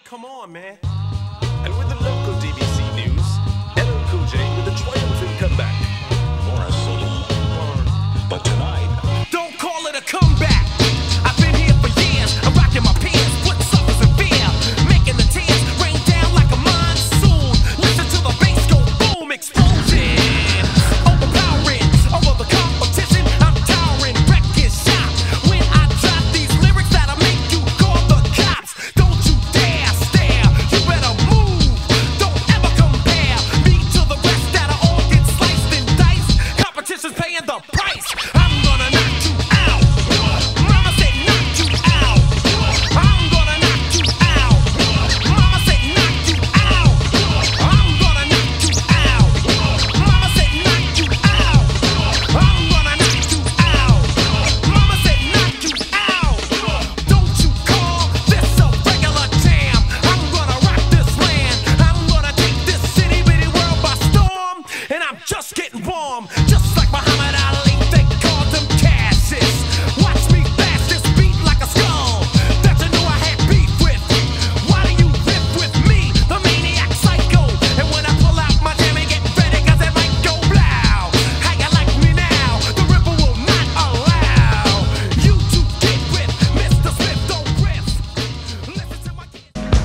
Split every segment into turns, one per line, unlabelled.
Come on, man.
And with the local DBC news, LL Cool J with a triumphant comeback.
Morris a little. But tonight,
Don't call it a comeback. I've been here for years. I'm rocking my peers, put suckers in fear, making the tears rain down like a monsoon. Listen to the bass go boom, explosion, overpowering over the competition. I'm towering, wrecking shop. When I drop these lyrics that'll make you call the cops. Don't you dare stare. You better move. Don't ever compare me to the rest that'll all get sliced and diced. Competition's paying the price. I'm gonna knock you out. Mama said knock you out. I'm gonna knock you out. Mama said knock you out. I'm gonna knock you out. Mama said knock you out. I'm gonna knock you out. Mama said knock you out. Don't you call this a regular jam. I'm gonna rock this land. I'm gonna take this city bitty world by storm. And I'm just getting warm. Just like Muhammad Ali, they called him Cassius. Watch me blast this beat like a skull that you knew I had beef with. Why do you riff with me, the maniac psycho? And when I pull out my jam and get ready, cause it might go blow. How you like me now? The ripper will not allow you to get with Mr. Smith, don't riff. Listen to my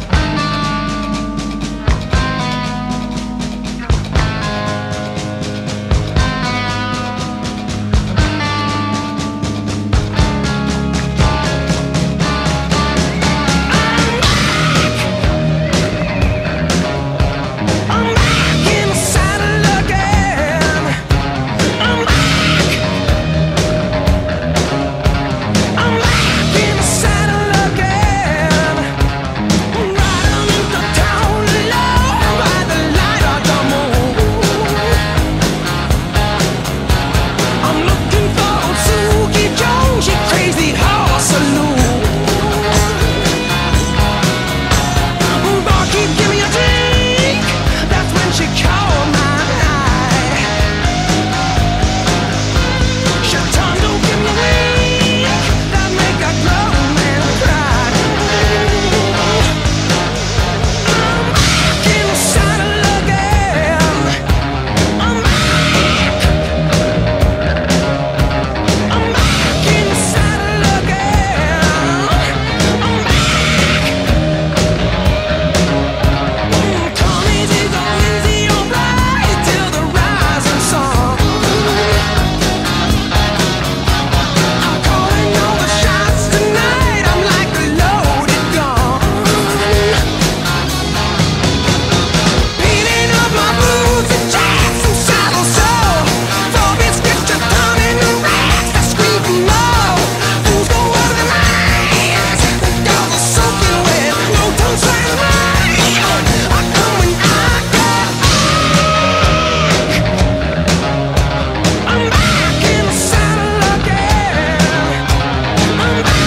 I'm back in the saddle again. I'm back. I'm back in the saddle again. Riding into town alone by the light of the moon. I'm looking for old Suki Jones, she crazy horse saloon. Barkeep, give me a drink. That's when she caught my eye. Shatondo, give me a ring. That make a grown man cry. I'm back in the saddle again. I'm back. I'm back in the saddle again. I'm back. Come easy, go easy, alright, till the rising sun. I'm calling all the shots tonight. I'm like a loaded gun. Beating up my boots and jacks and saddles so. 4 biscuits just turning the racks that scream for more. Fools go out of their minds. The girls are soaking wet. No tongue saying right. I come when I go. I'm back in the saddle again. I'm back.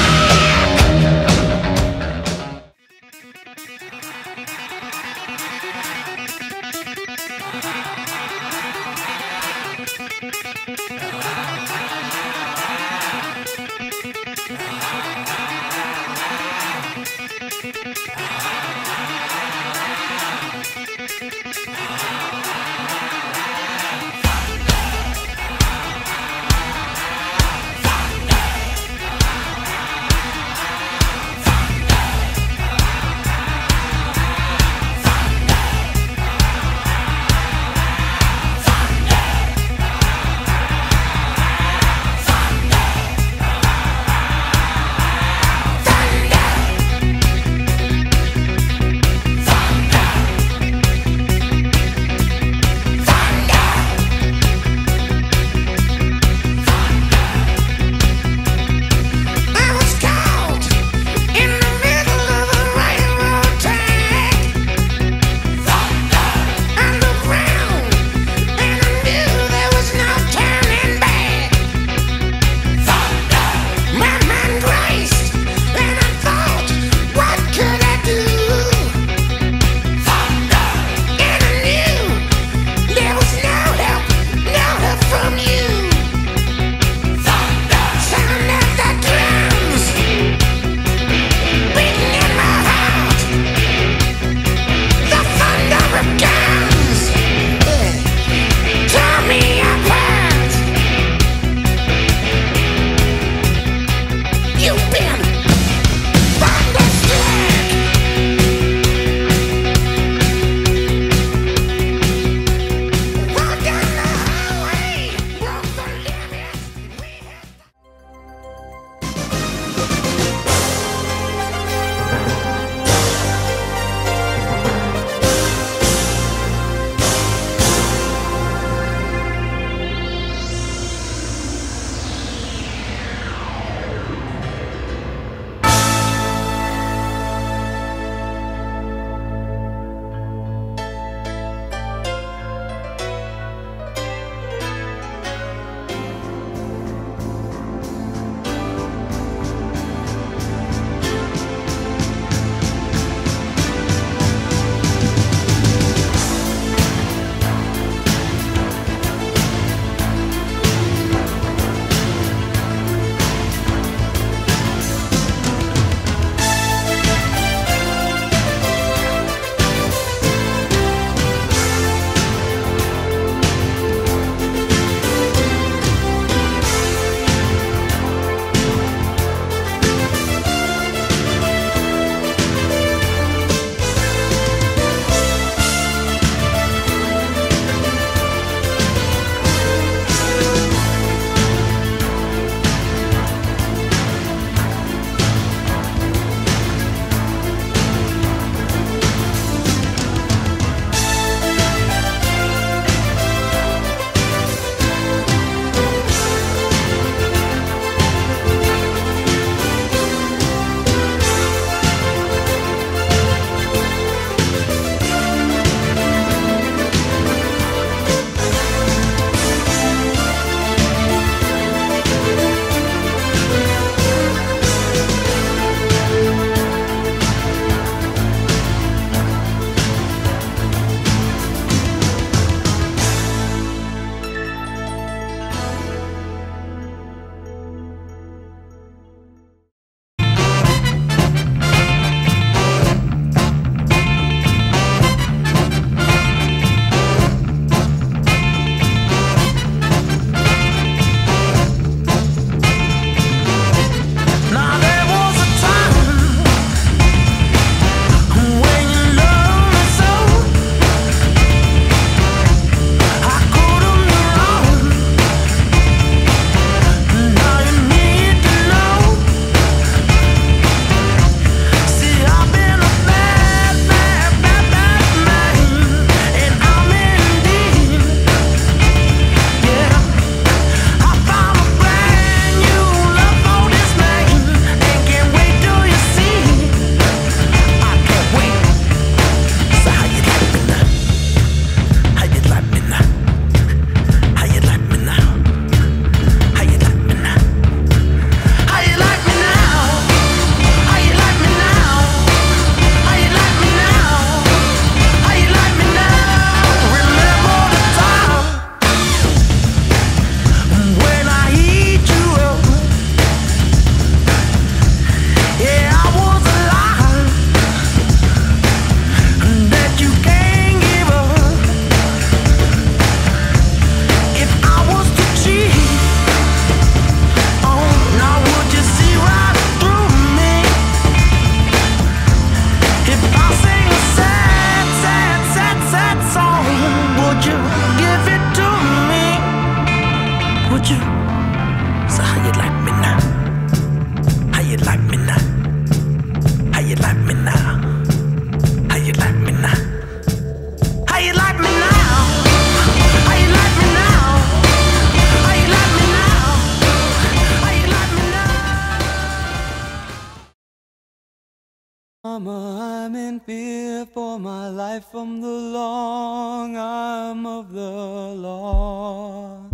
I'm in fear for my life from the long arm of the law.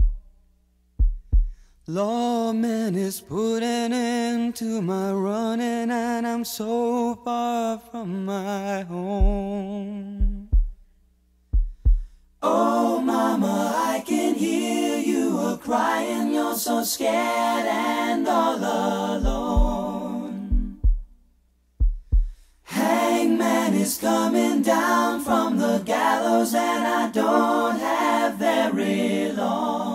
Lawman is putting into my running, and I'm so far from my home. Oh mama, I can hear you a-crying, you're so scared and all alone. Hangman is coming down from the gallows, and I don't have very long.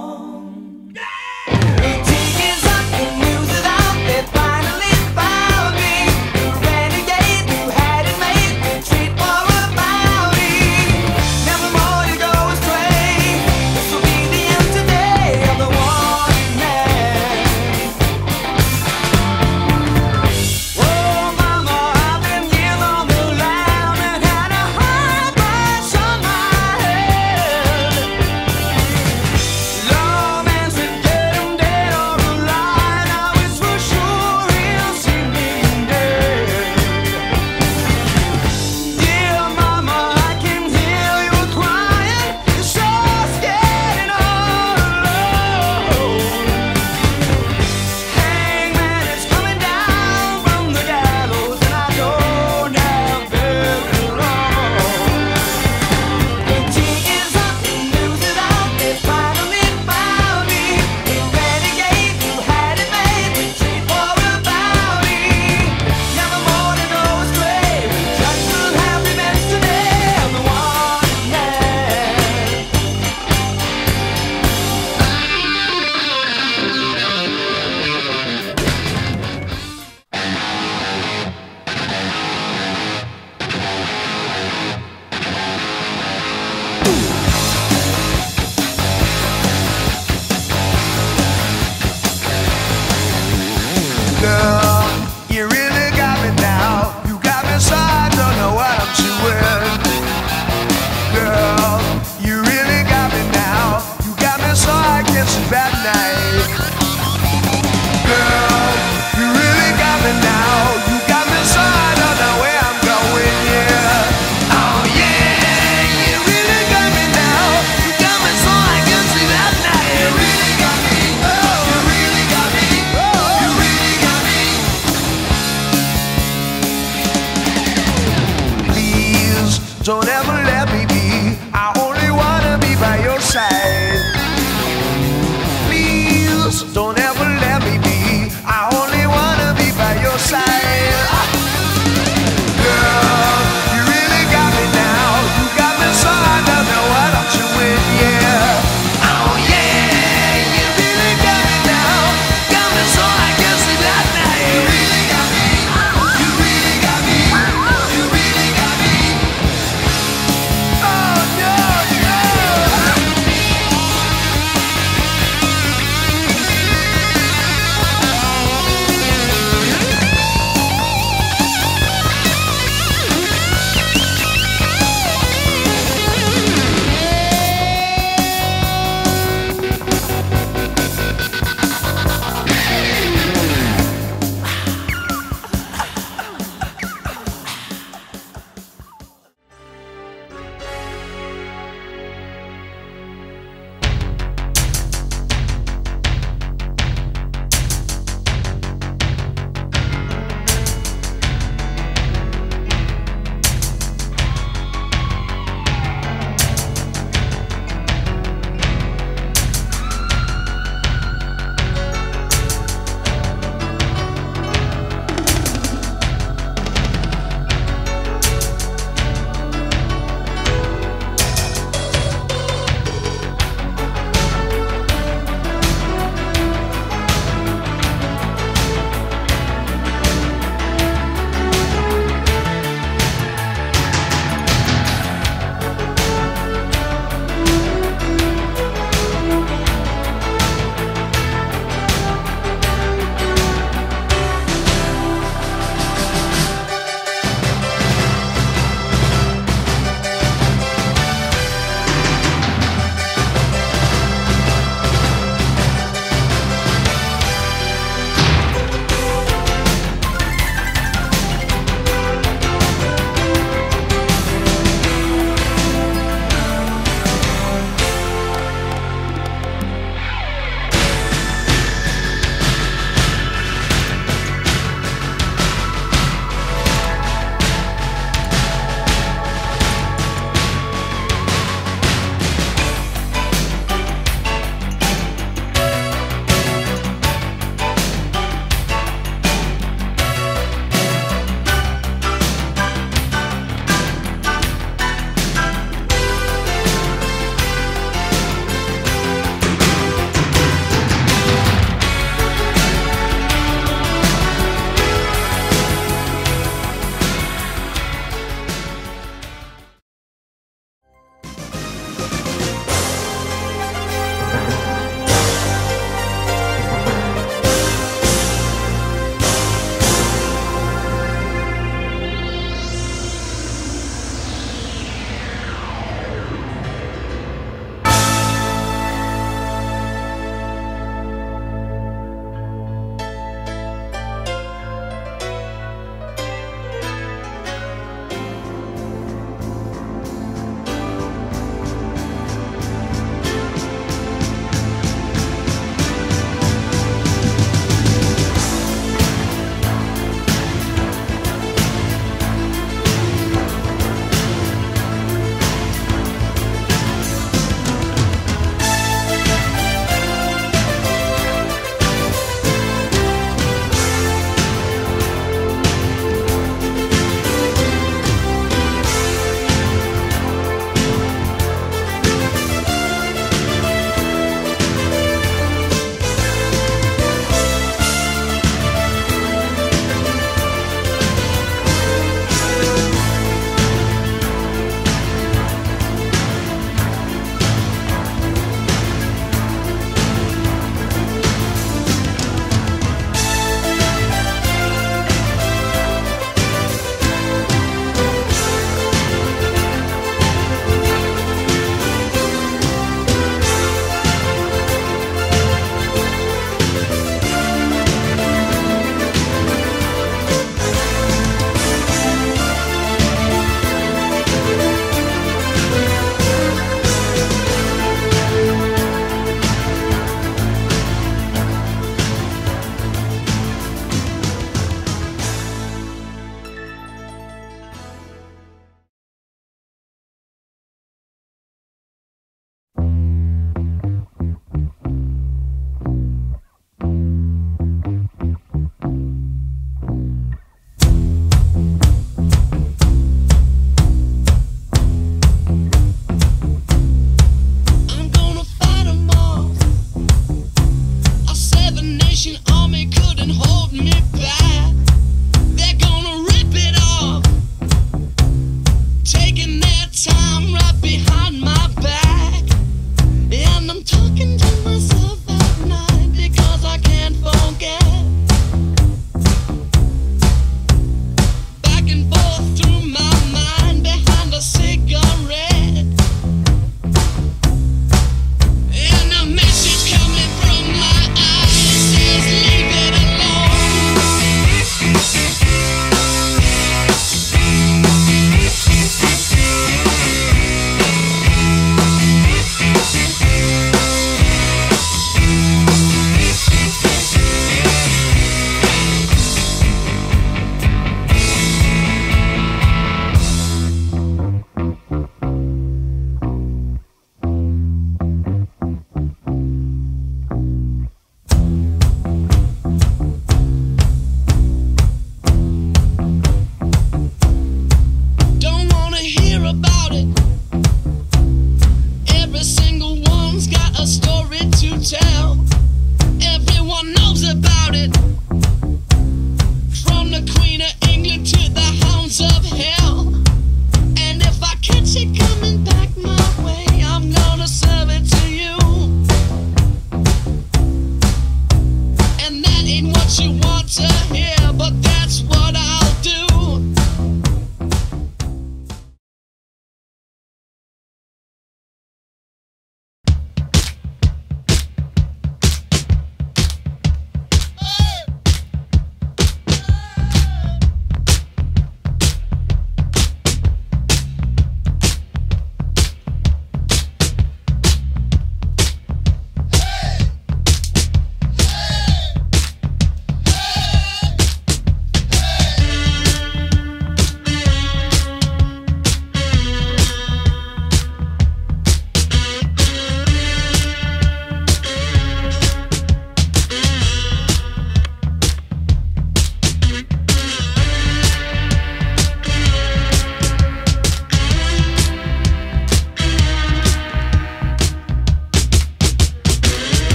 Don't ever let me be. I only wanna be by your side. Please, don't ever let me be. I only wanna be by your side. Girl, you really got me now. You got me so I don't know what I'm doing, yeah. Oh yeah, you really got me now. Got me so I can sleep at night. You really got me. You really got me. You really got me.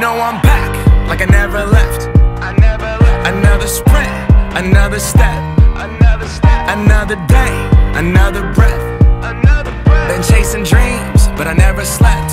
know I'm back, like I never left. Another sprint, another step, another day, another breath. Been chasing dreams, but I never slept.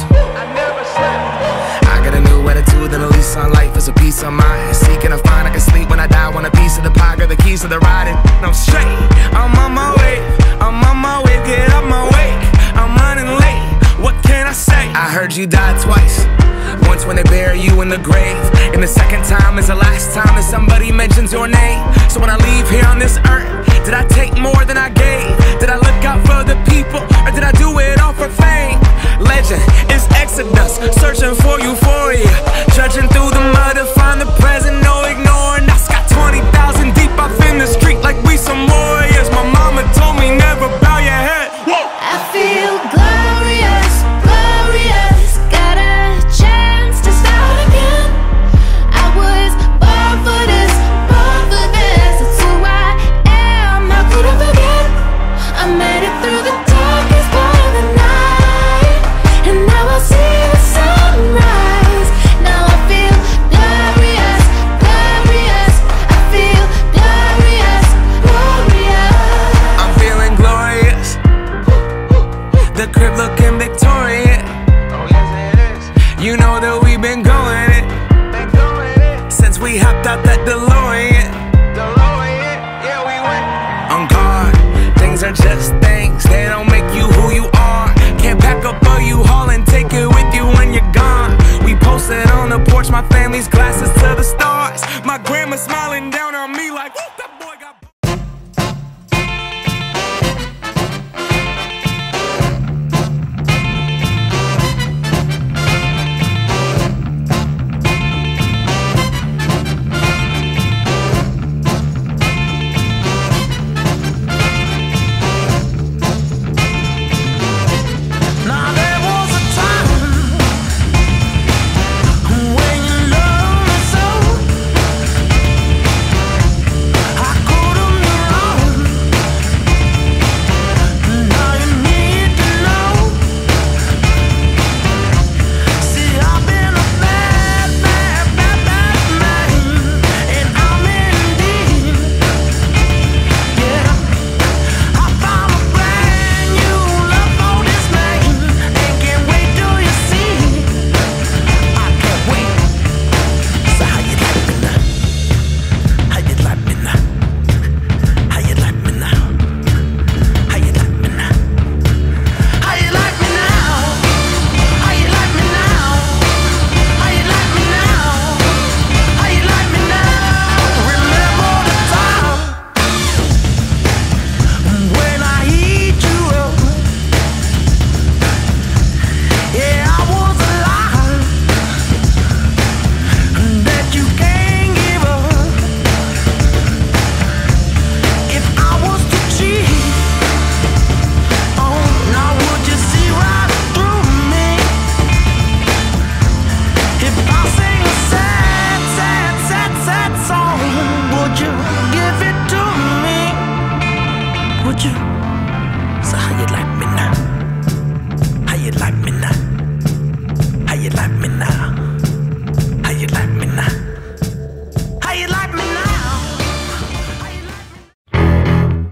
I got a new attitude and a lease on life is a peace of mind. Seeking to find I can sleep when I die. Want a piece of the pie, got the keys to the ride. And I'm straight, I'm on my way. I'm on my way, get up my way. I'm running late, what can I say? I heard you died twice. Once when they bury you in the grave, and the second time is the last time that somebody mentions your name. So when I leave here on this earth, did I take more than I gave? Did I look out for the people, or did I do it all for fame? Legend is Exodus, searching for euphoria, trudging through the mud to find the present, no ignoring us. Got 20,000 deep off in the street like we some warriors. My mama told me never bow your head. Whoa.
I feel glorious, glorious. Got a chance to start again. I was born for this, born for this. It's who I am, how could I forget? I made it through the darkest part of the night, and now I see the sunrise. Now I feel glorious, glorious. I feel glorious, glorious.
I'm feeling glorious. The crib looking Victorian.
Oh yes it is.
You know that we've been going it since we hopped out that DeLorean.
Yeah, we went.
On guard, things are just things. They don't make you who you are. Can't pack up a U-Haul and take it with you when you're gone. We posted on the porch, my family's glasses to the stars. My grandma smiling down on me like, whoop, that boy got.
Now there was a time when you loved me so. I couldn't be wrong. Now you need to know. See, I've been a bad, bad, bad, bad man, and I'm in deep. Yeah, I found a brand new love for this man, and can't wait till you see. I can't wait. So how you like me now? How you like me now? How you like me now? How you like me now? How you like me now? How you like me now? How you like me now? How you like me now? Remember the time when I eat you up? Yeah, I was alive, that you can't give up. If I was to cheat, oh, now would you see right through me? If I sing a sad, sad, sad, sad song, would you give it to me? Would you? So how you like me now? How you like me now? How you like me now? How you like me now? How you like me now? How you like me?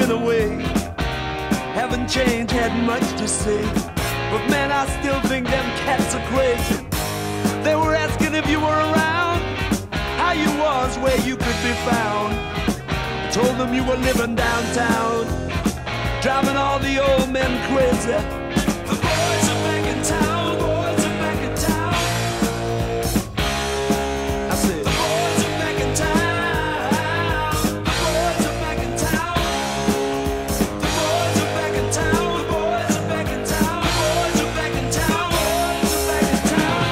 been away. Haven't changed, had much to say. But man, I still think them cats are crazy. They were asking if you were around, how you was, where you could be found. I told them you were living downtown, driving all the old men crazy. The boys are back in town, boys are back in town. I said, the boys are back in town. The boys are back in town. The boys are back in town. The boys are back in town. The boys are back in town. Boys are back in town.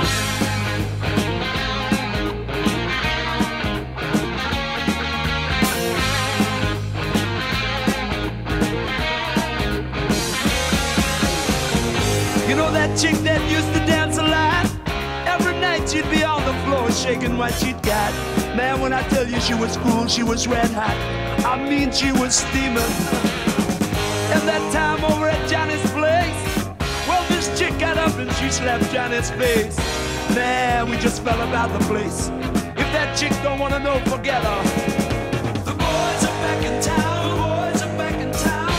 You know that chick that used to dance a lot? Every night she'd be on the floor shaking what she'd got. Man, when I tell you she was cool, she was red hot. I mean, she was steaming. And that time over at Johnny's place, well, this chick got up and she slapped Johnny's face. Man, we just fell about the place. If that chick don't wanna know, forget her. The boys are back in town. The boys are back in town.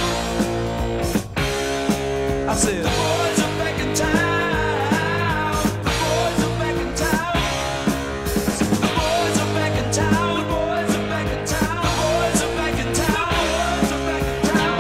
I said, the boys are back in town. The boys are back in town. The boys are back in town. The boys are back in town. The boys are back in town. The boys are back in town.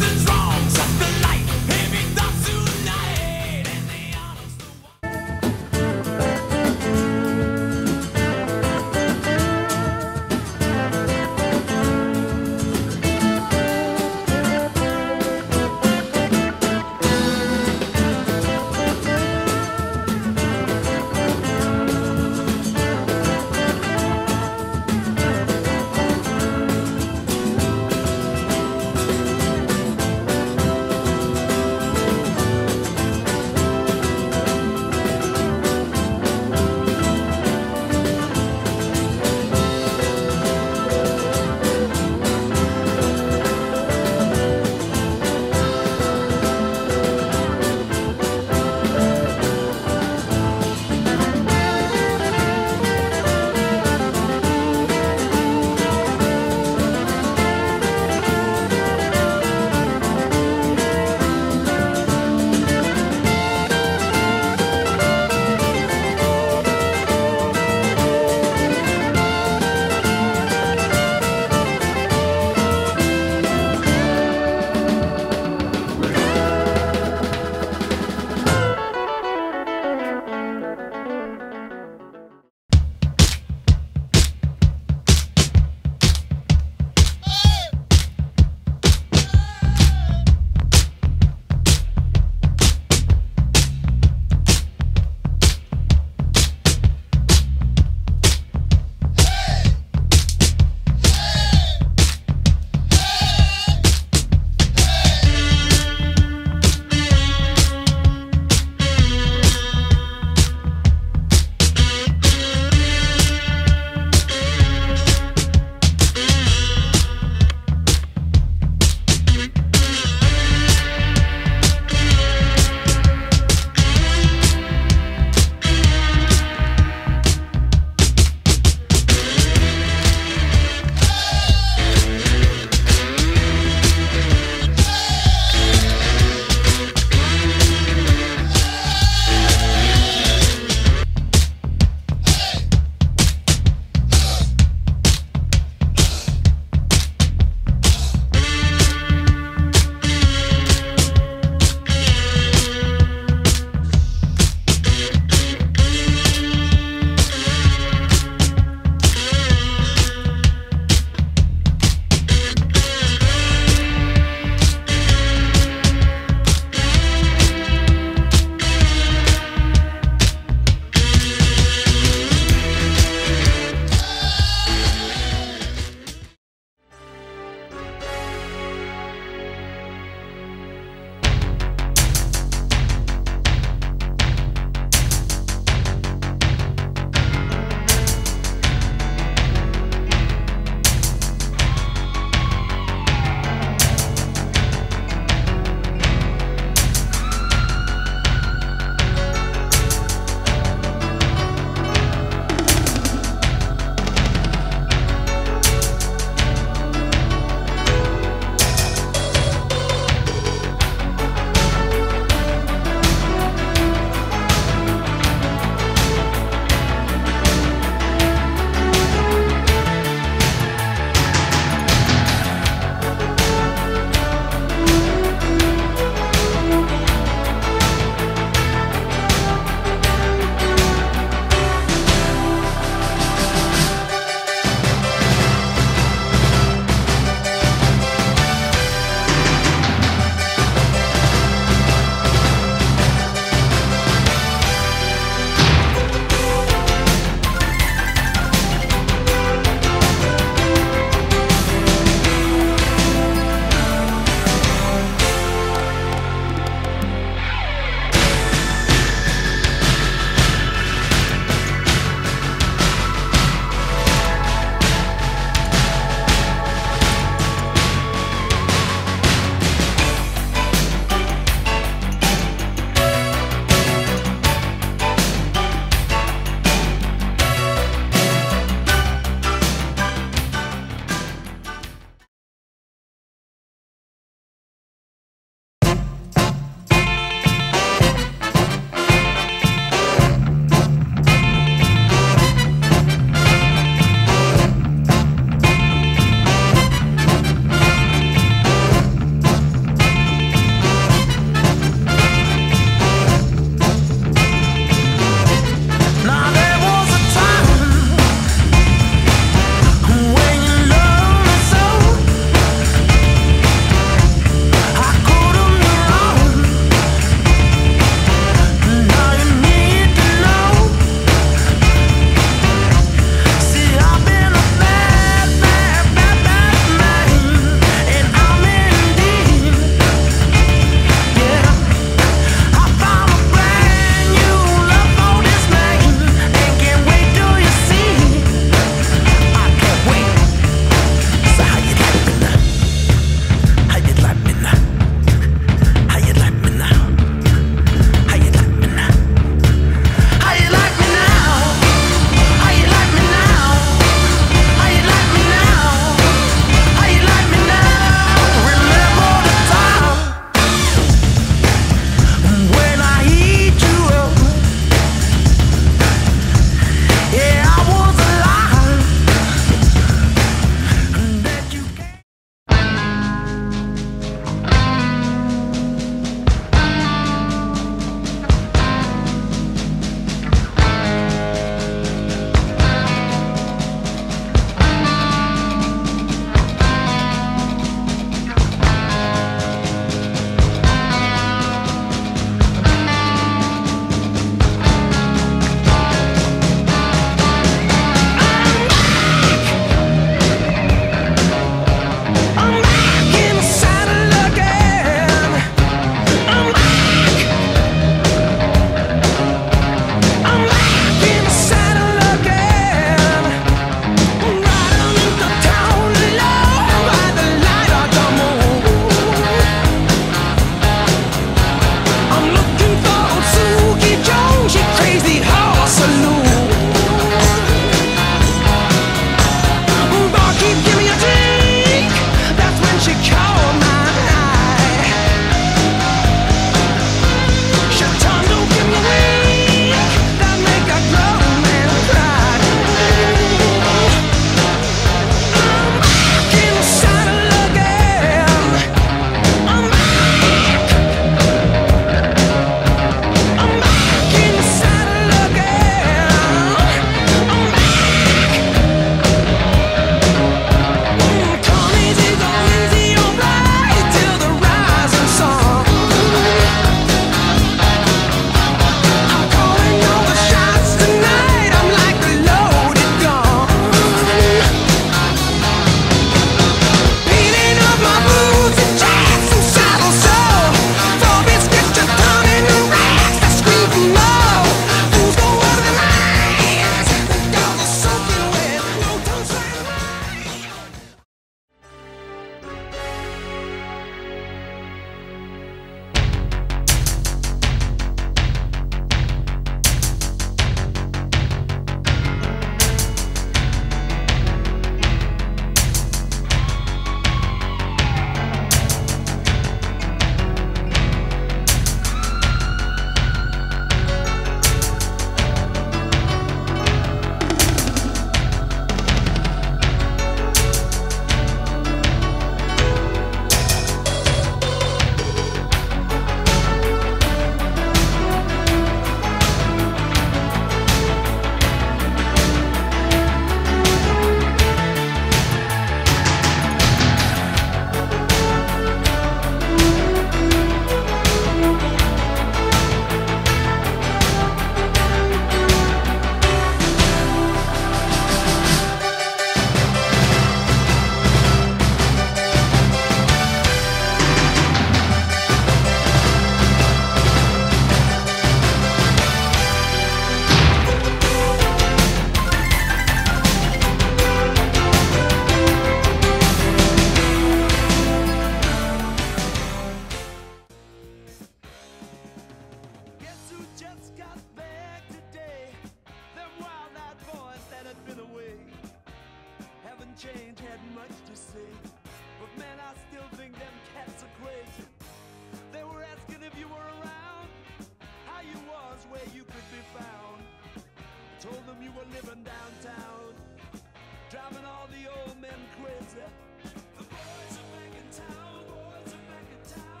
change, had much to say. But man, I still think them cats are crazy. They were asking if you were around, how you was, where you could be found. Told them you were living downtown, driving all the old men crazy. The boys are back in town, boys are back in town.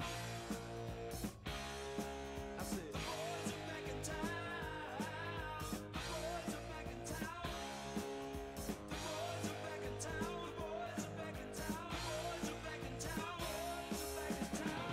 I said, the boys are back in town, the boys are back in town. The boys are back in town, the boys are back in town, the boys are back in town, boys are back in town.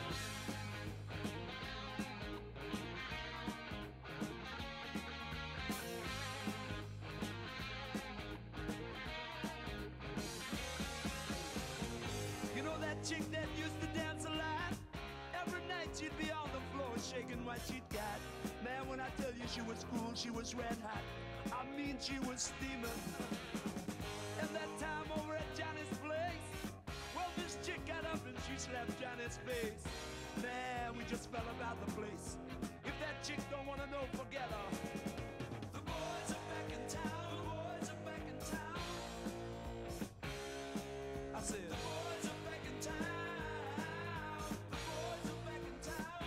You know that chick that used to dance a lot? Every night she'd be on the floor shaking what she'd got. Man, when I tell you she was cool, she was red hot. I mean, she was steaming. And that time over at Johnny's place, well, this chick got up and she slapped Johnny's face. Man, we just fell about the place. If that chick don't wanna know, forget her. The boys are back in town, the boys are back in town. I said, the boys are back in town, the boys are back in town.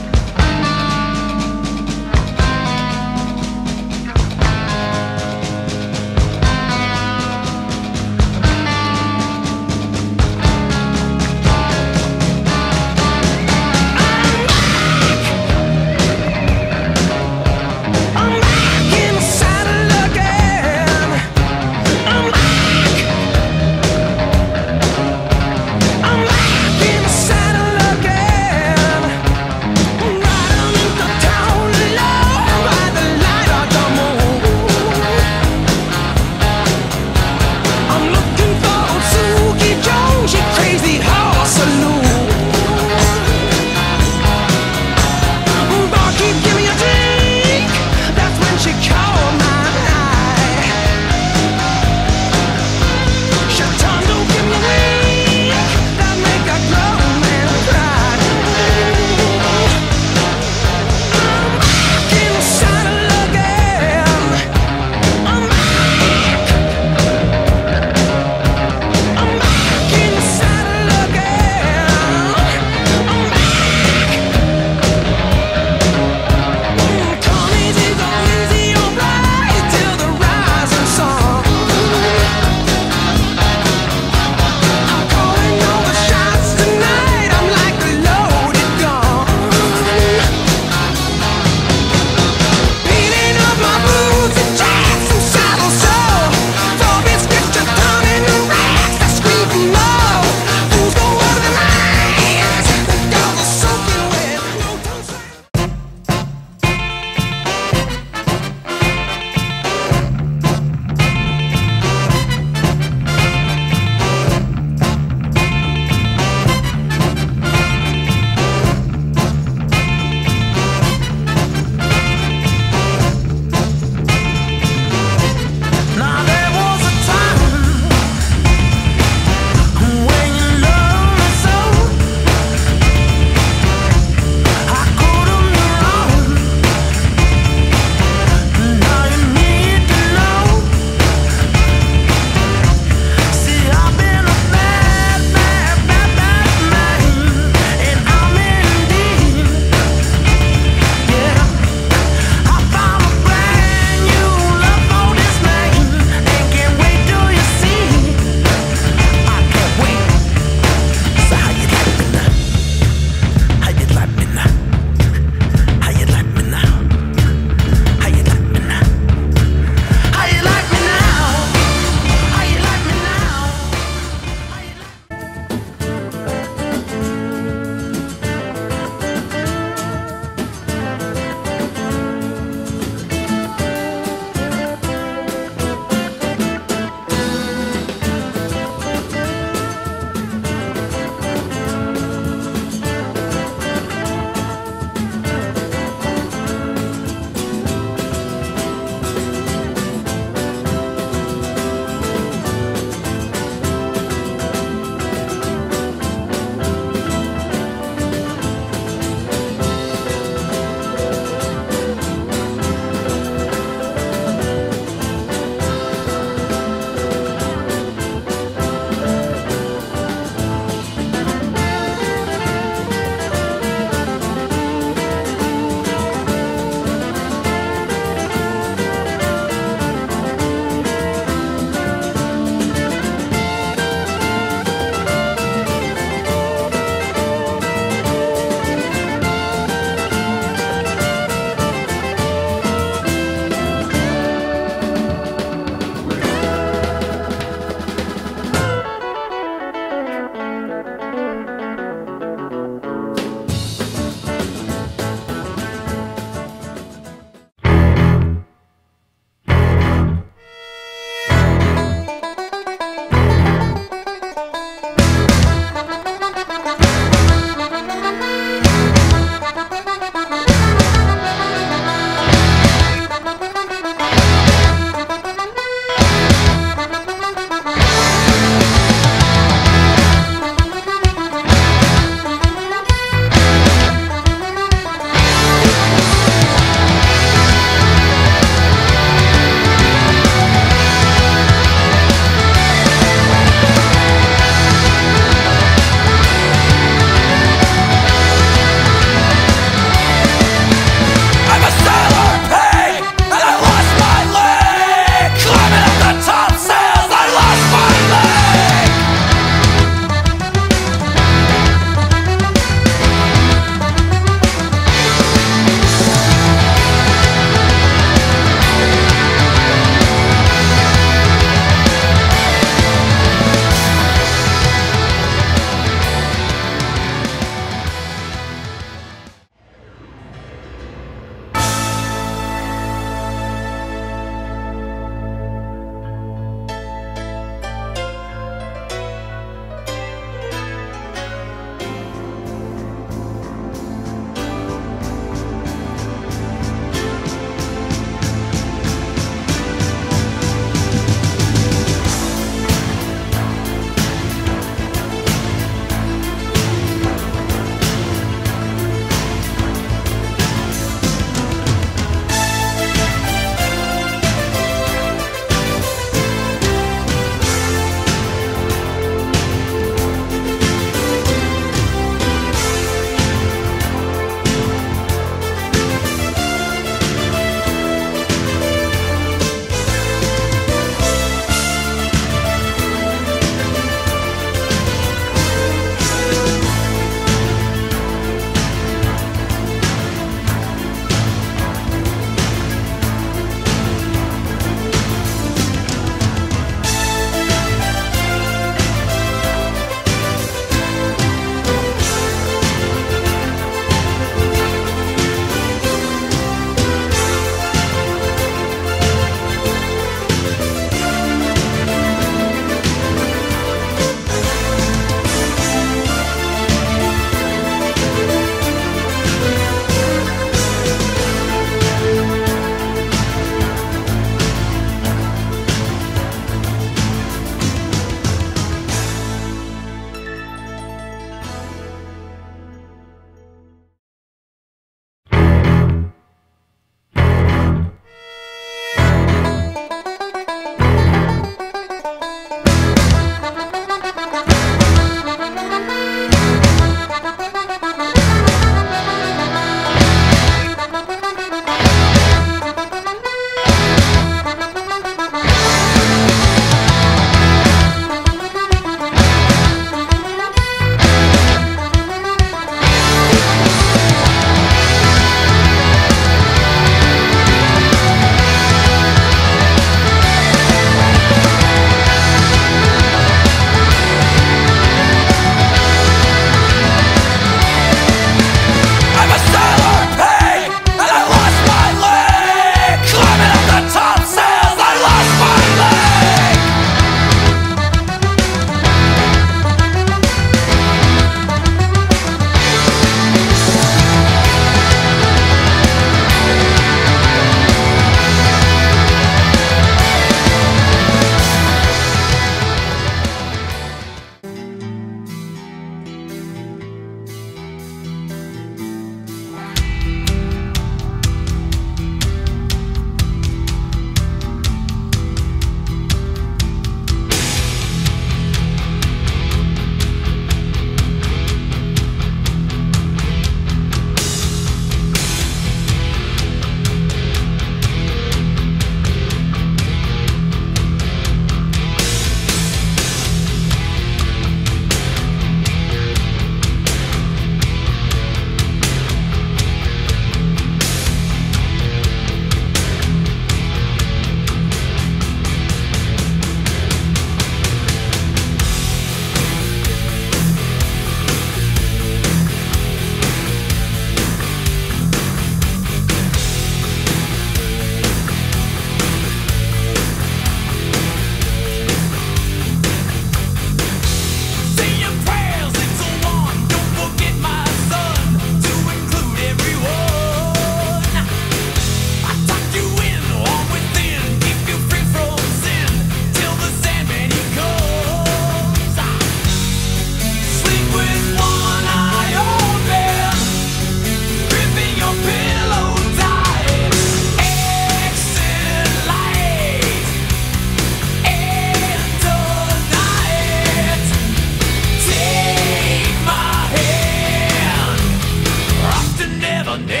the name.